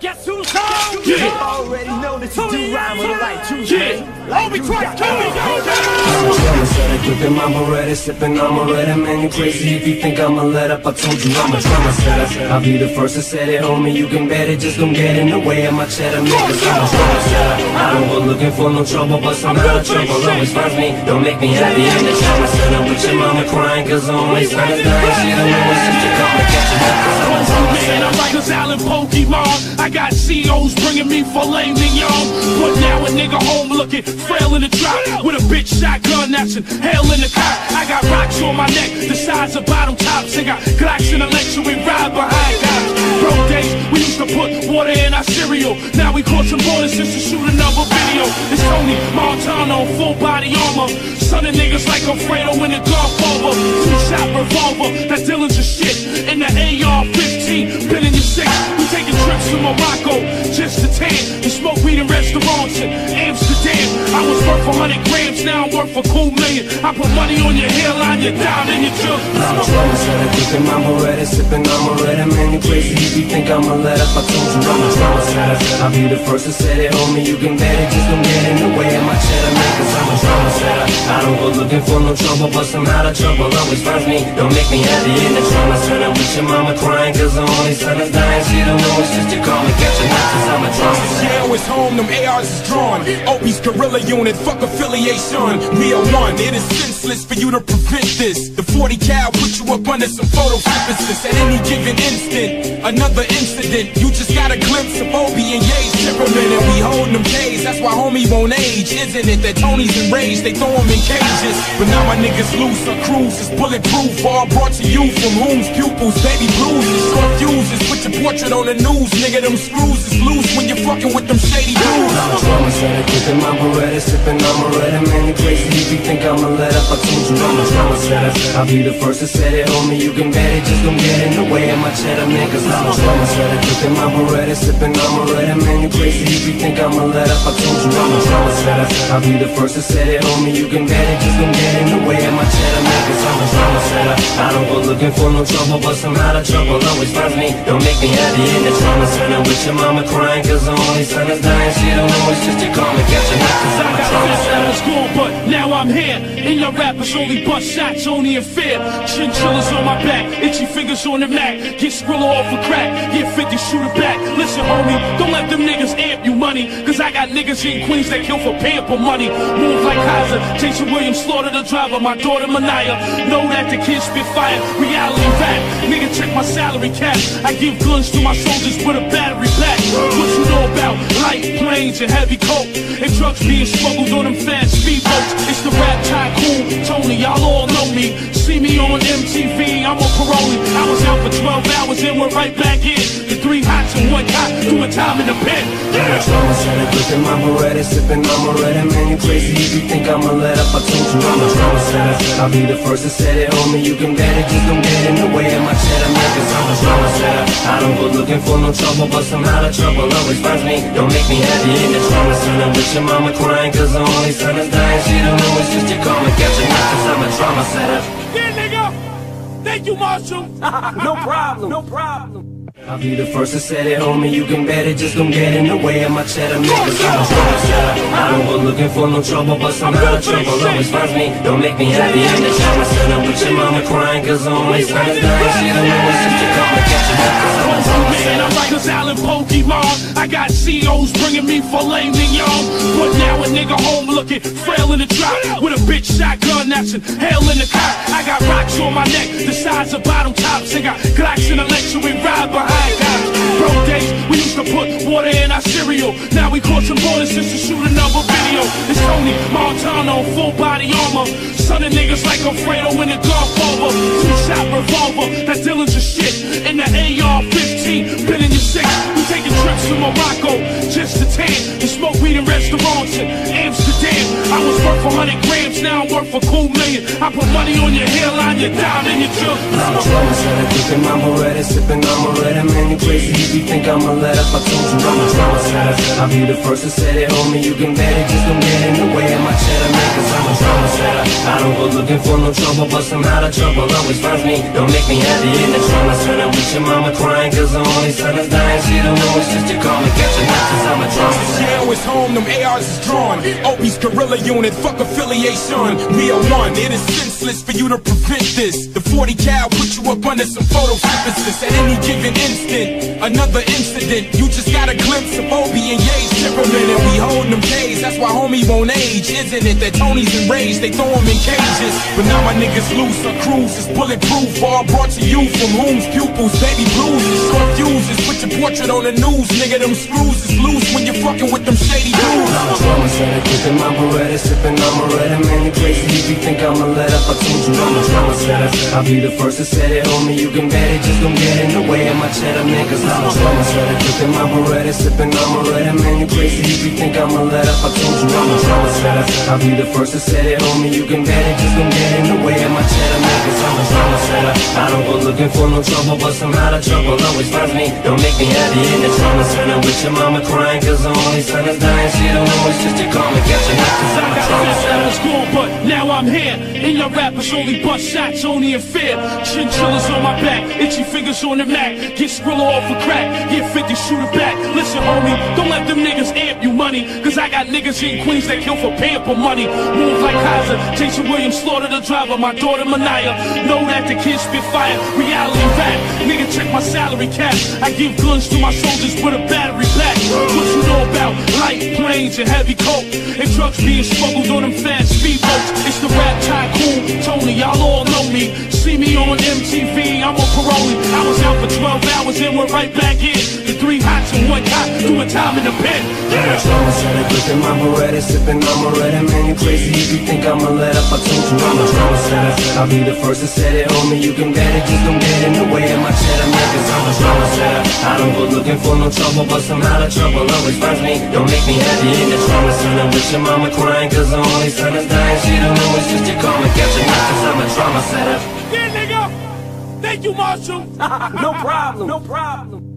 Guess who's home? Yeah. Already know that you do rhyme with a light too. Yeah. Like you got I'ma set a grip in my Beretta, sipping on Beretta. Man, you crazy if you think I'ma let up. I told you I'm a drama setter. I'll be the first to set it, homie. You can bet it, just don't get in the way of my cheddar, man. Cause I'm a drama setter. I don't go looking for no trouble, but somehow the trouble always finds me. Don't make me happy in the drama center with your mama crying, cause only son is dying. She don't know it's just to come and catch you. Cause I'm a drama setter. I'm like Allen Pokemon. I got COs bringing me filet mignon. But now a nigga home looking frail in the drop with a bitch shotgun that's in hell in the cop. I got rocks on my neck the size of bottom tops. And got Glocks in the lecture, we ride behind cops. Bro days, we used to put water in our cereal. Now we crossing borders just to shoot another video. It's Tony Montana, full body armor. Son of niggas like Alfredo in the Godfather. Two-shot revolver, that Dillinger shit. In the AR-15, been in your six. We taking trips to Morocco just to tan. We smoke weed in restaurants in Amsterdam. I was worth 100 grams, now I'm worth a cool million. I put money on your hairline, your dime, and your jug. I'm a drama setter, drinking my Beretta, sipping on Beretta. Man, you crazy if you think I'ma let up. I told you I'm a drama setter. I'll be the first to set it, homie. You can bet it, just don't get in the way of my cheddar, man. Cause I'm a drama setter. I don't go looking for no trouble, but somehow the trouble always finds me. Don't make me happy in the drama center with your mama crying, cause the only son is dying. She don't know it's just you call me, catch a knife, cause I'm a drama setter. Jail is home, them ARs is drawn. Opie's guerrilla unit, fuck affiliation. Me a one, it is senseless for you to prevent this. The 40 cal put you up under some photosynthesis. At any given instant, another incident. You just got a glimpse of Opie and Ye's temperament, and we holding them K's. That's why homie won't age, isn't it? That Tony's enraged, they throw him in cages. But now my niggas loose, our cruise is bulletproof. All brought to you from whom's pupils, baby blues and short fuses. Put your portrait on the news, nigga. Them screws is loose when you're fucking with them shady dudes. I'm a drama setter, drinking my Beretta, sipping on Beretta. Man, you crazy if you think I'ma let up. I told you I'm a drama setter. I'll be the first to set it, homie. You can bet it, just don't get in the way of my cheddar, man. Cause I'm a drama setter, drinking my Beretta, sipping on Beretta. Man, you crazy if you think I'ma let up. I told you I'm a drama setter. I'll be the first to set it, homie. You can bet it, just don't get in the way of my cheddar, man. Cause I'm a drama setter. I don't go looking for no trouble, but somehow the trouble always finds me. Don't make me happy in the drama center with your mama crying, cause the only son is dying. She don't know it's just you call me, catch a knife, cause I'm a drama setter. School, but now I'm here. And your rappers only bust shots, only in fear. Chinchillas on my back, itchy fingers on the Mac. Get Skrilla off a crack, get 50, shoot it back. Listen, homie, don't let them niggas amp you money. Cause I got niggas in Queens that kill for pamper money. Move like Kaiser, Jason Williams, slaughter the driver. My daughter Mania, know that the kids spit fire. Reality rap, nigga check my salary cap. I give guns to my soldiers with a battery pack. What you know about light planes and heavy coke? And drugs being smuggled on them fast speedboats. It's the rap tycoon, Tony, y'all all know me. See me on MTV, I'm on parolee. I was out for 12 hours and we're right back in. The 3 hots and 1 cop, doing time in the pen. I'm a drama setter, drinking my Beretta, sipping on Beretta. Man, you crazy if you think I'ma let up. I told you I'm a drama setter. I'll be the first to set it, homie. You can bet it, just don't get in the way of my cheddar, man. Cause I'm a drama setter. I don't go looking for no trouble, but somehow the trouble always finds me. Don't make me happy in the drama center with your mama crying, cause the only son is dying. She don't know it's just you call me, catch a knife, cause I'm a drama setter. Yeah, nigga! Thank you, Marshall! No problem, no problem. I'll be the first to set it, homie. You can bet it, just don't get in the way of my cheddar, man. Cause I'm a drama setter. I don't go looking for no trouble, but somehow the trouble always finds me. Don't make me happy in the drama center with your mama crying, cause the only son is dying. She don't know it's just you call me, catch a knife, cause I'm a drama setter. I'm like Allen Pokemon. I got COs bringing me filet mignon. But now a nigga home looking frail in the drop with a bitch shotgun that's in hell in the cop. I got rocks on my neck the size of bottom tops. And got Glocks in the lecture, we ride behind cops. Bro days, we used to put water in our cereal. Now we crossing borders just to shoot another video. It's Tony Montana, full body armor. Son of niggas like Alfredo in the Godfather. Two-shot revolver, that Dillinger shit. In the AR-15, been in your six. We taking trips to Morocco just to tan. We smoke weed in restaurants in Amsterdam. I was worth 100 grams, now I'm worth a cool million. I put money on your hairline, your diamond, your jewelry. I'm a trauma setter, cooking my Beretta, sipping on Beretta. Man, you crazy if you think I'ma let up. I told you I'm a trauma setter. I'll be the first to set it, homie. You can bet it, just don't get in the way of my cheddar, man. Cause I'm a trauma setter. I don't go looking for no trouble, but some out of trouble always finds me. Don't make me happy in the trauma center with your mama crying, cause the only son is dying. She don't know it's just you call me, catch a knife, cause I'm a trauma setter. Yeah, it's home, them ARs is drawn. Opie's guerrilla unit, fuck affiliation. We are one, it is senseless for you to prevent this. The 40 cal put you up under some photosynthesis. At any given instant, another incident. You just got a glimpse of Opie and Ye's temperament, and we holding them K's. That's why homie won't age, isn't it? That Tony's enraged, they throw him in cages. But now my niggas loose, our cruise is bulletproof. All brought to you from whom's pupils, baby blues and short fuses. Put your portrait on the news, nigga, them screws is loose when you're fucking with them shady dudes. I'm a trauma setter, cooking my Beretta, sipping on Beretta. Man, you crazy if you think I'ma let up. I told you I'm a trauma setter. I'll be the first to set it, homie. You can bet it, just don't get in the way of my cheddar, man. Cause I'm a trauma setter, cooking my Beretta, sipping on Beretta. Man, you crazy if you think I'ma let up. I told you I'm a trauma setter. I'll be the first to set it, homie. You can bet it, just don't get in the way of my cheddar, man. Cause I'm a trauma setter. I don't go looking for no trouble, but some out of trouble always finds me. Don't make me happy in the trauma center with your mama crying, cause the only son is dying. She don't know it's just you call me, catch a knife, cause I'm a trauma setter. School, but now I'm here. In your rappers only bust shots, only in fear. Chinchillas on my back, itchy fingers on the Mac. Get Skrilla off a crack, get 50, shoot it back. Listen, homie, don't let them niggas amp you money, cause I got niggas in Queens that kill for pamper money. Move like Kaiser, Jason Williams, slaughter the driver, my daughter Mania. Know that the kids spit fire, reality rap. Nigga, check my salary cap. I give guns to my soldiers with a battery pack. What you know about light planes and heavy coke, and drugs being smuggled on them fast speedboats? It's the rap tycoon, Tony, y'all all know me. See me on MTV, I'm on parole. I was out for 12 hours and we're right back in. The 3 hots and 1 cop, doing time in the pen. I'm a trauma setter, cooking my Beretta, sipping on Beretta. Man, you crazy if you think I'ma let up. I told you I'm a trauma setter. I'll be the first to set it, homie. You can bet it, just don't get in the way of my cheddar, man. Cause I'm a trauma setter. I don't go looking for no trouble, but some out of trouble always finds me. Don't make me happy in the trauma center with your mama crying, cause the only son is dying. She don't know it's just you call me, catch a knife, cause I'm a trauma setter. Yeah, nigga. Thank you, Marshall. No problem, no problem.